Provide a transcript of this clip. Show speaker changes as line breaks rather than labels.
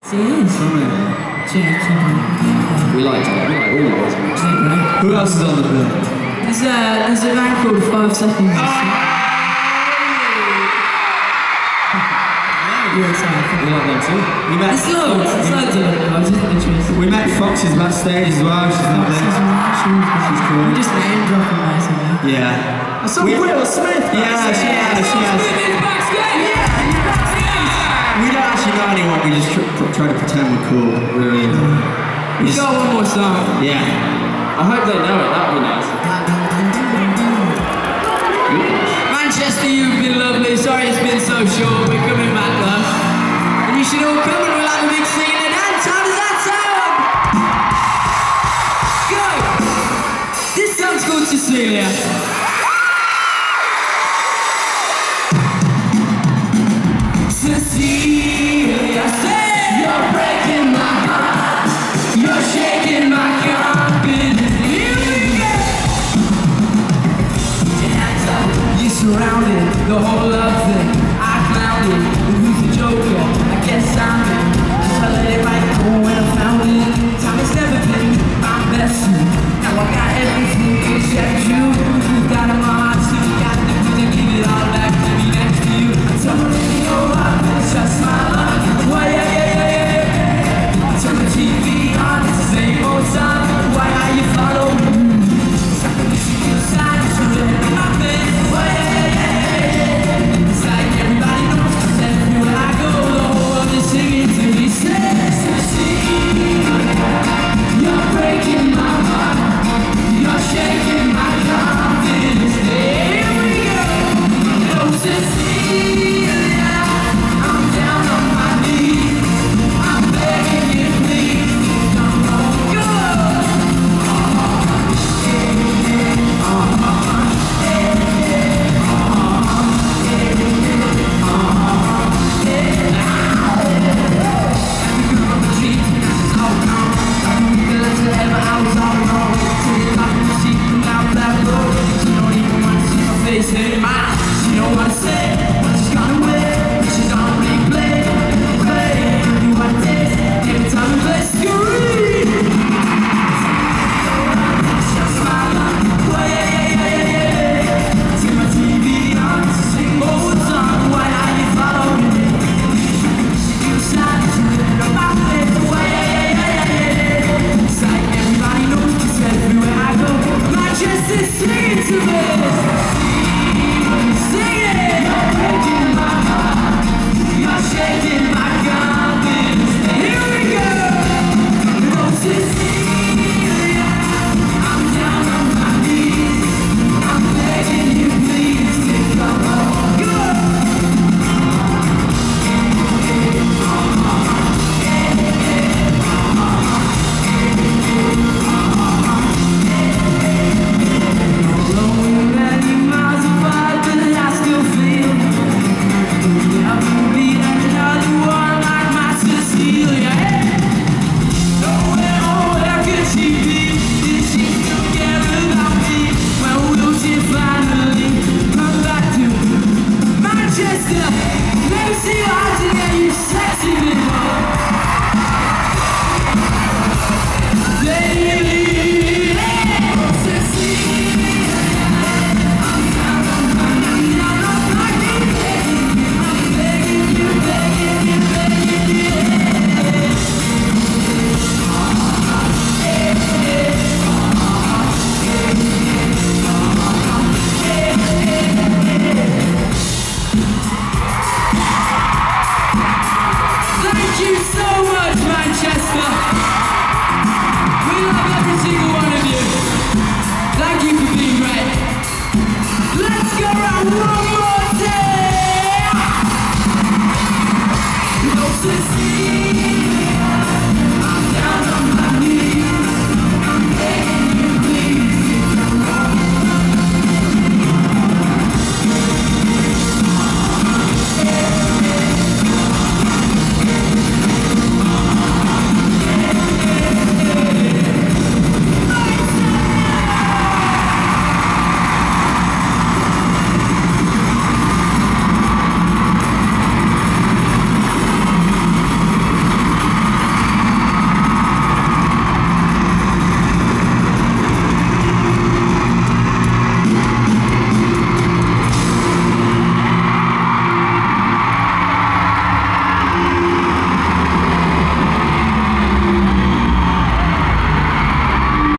We like all of us. Who else is on the bill?
There's a band called 5 Seconds.
We like them too.
It's loads of them. I was just interested.
We met Foxes backstage as well. She's not there. She's cool.
We're just name dropping basically.
Yeah.
I saw Will Smith.
Yeah, she has. We don't actually know anyone. We just try to pretend we're cool.
We've got one more song.
Yeah. I hope they know it. That would be nice.
Manchester, you've been lovely. Sorry it's been so short. We're coming back though. And you should all come and we'll have a big